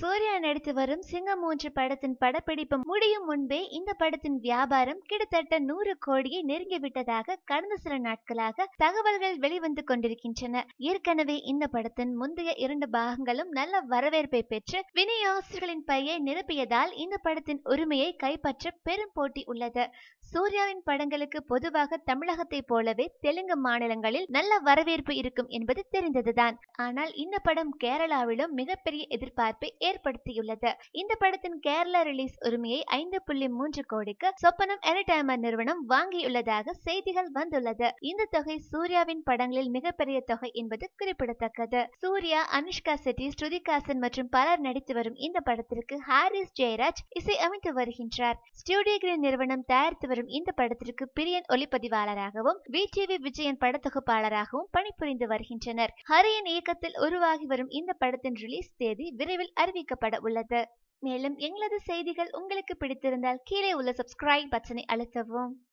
சூர்யா நடித்து வரும் சிங்கம் 3 படத்தின் படப்பிடிப்பு முடியும் முன்பே இந்த படத்தின் வியாபாரம் கிட்டத்தட்ட 100 கோடியை நெருங்கிவிட்டதாக கடந்த சில நாட்களாக தகவல்கள் வெளிவந்து கொண்டிருக்கின்றன. ஏற்கனவே இந்த படத்தின் முந்தைய 2 பாகங்களும் நல்ல வரவேற்பை பெற்று விநியோகஸ்தர்களின் பையை நிரப்பியதால் இந்த படத்தின் உரிமையை கைப்பற்ற பெரும் போட்டி உள்ளது. சூர்யாவின் படங்களுக்கு பொதுவாக தமிழகத்தை போலவே தெலுங்கு மாநிலங்களில் நல்ல வரவேற்பு இருக்கும் என்பது தெரிந்ததுதான். ஆனால் இந்த படம் கேரளாவிலும் மிகப்பெரிய எதிர்பார்ப்பை ஏற்படுத்தியுள்ளது. இந்த படத்தின் கேரளா ரிலீஸ் உரிமையை 5.3 கோடிக்கு சொப்பனம் என்டர்டைன்மெண்ட் நிறுவனம் வாங்கியுள்ளதாக செய்திகள் வந்துள்ளது. இந்த தொகை சூர்யாவின் படங்களில் மிகப்பெரிய தொகை என்பது குறிப்பிடத்தக்கது. சூர்யா, அனுஷ்கா செட்டி, ஸ்ருதி ஹாசன் மற்றும் பலர் நடித்து வரும் இந்த படத்திற்கு ஹாரிஸ் ஜெயராஜ் இசை அமைத்து வருகின்றார். ஸ்டுடியோ கிரீன் நிறுவனம் தயாரித்து வரும் இந்த படத்திற்கு பிரியன் ஒளிப்பதிவாளராகவும் விடிவி விஜயன் படத்தொகுப்பாளராகவும் பணிபுரிந்து வருகின்றனர். ஹரியின் இயக்கத்தில் உருவாகி வரும் இந்த படத்தின் ரிலீஸ் தேதி விரைவில் அறிவிக்கப்பட உள்ளது. மேலும் எங்களது செய்திகள் உங்களுக்கு பிடித்திருந்தால் கீழே உள்ள சப்ஸ்கிரைப் பட்டனை அழுத்தவும்.